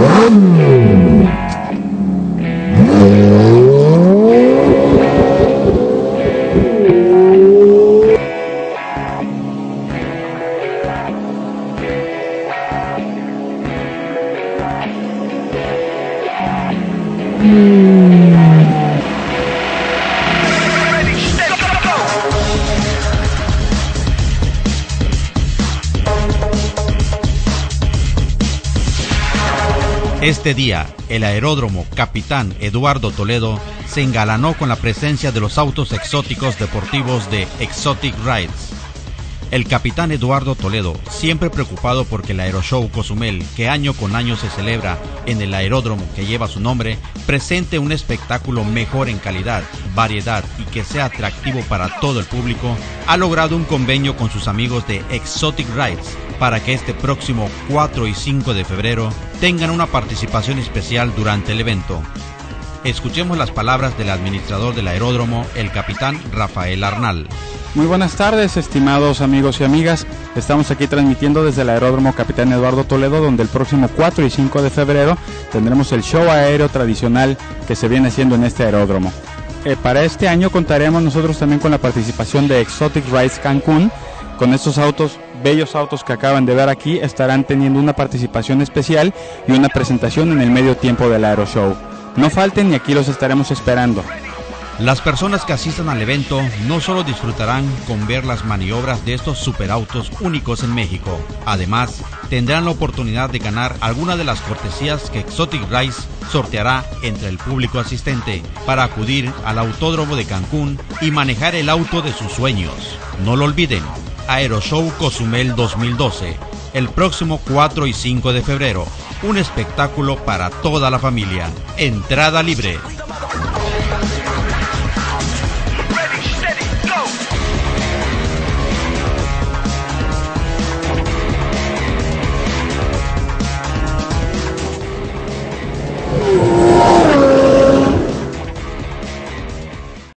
Este día, el aeródromo Capitán Eduardo Toledo se engalanó con la presencia de los autos exóticos deportivos de Exotic Rides. El Capitán Eduardo Toledo, siempre preocupado porque el Aeroshow Cozumel, que año con año se celebra en el aeródromo que lleva su nombre, presente un espectáculo mejor en calidad, variedad y que sea atractivo para todo el público, ha logrado un convenio con sus amigos de Exotic Rides para que este próximo 4 y 5 de febrero tengan una participación especial durante el evento. Escuchemos las palabras del administrador del aeródromo, el capitán Rafael Arnal. Muy buenas tardes, estimados amigos y amigas. Estamos aquí transmitiendo desde el aeródromo Capitán Eduardo Toledo, donde el próximo 4 y 5 de febrero tendremos el show aéreo tradicional que se viene haciendo en este aeródromo. Para este año contaremos nosotros también con la participación de Exotic Rides Cancún. Con estos autos, bellos autos que acaban de ver aquí, estarán teniendo una participación especial y una presentación en el medio tiempo del Aeroshow. No falten y aquí los estaremos esperando. Las personas que asistan al evento no solo disfrutarán con ver las maniobras de estos superautos únicos en México, además tendrán la oportunidad de ganar alguna de las cortesías que Exotic Rides sorteará entre el público asistente para acudir al autódromo de Cancún y manejar el auto de sus sueños. No lo olviden, Aeroshow Cozumel 2012, el próximo 4 y 5 de febrero, un espectáculo para toda la familia, entrada libre.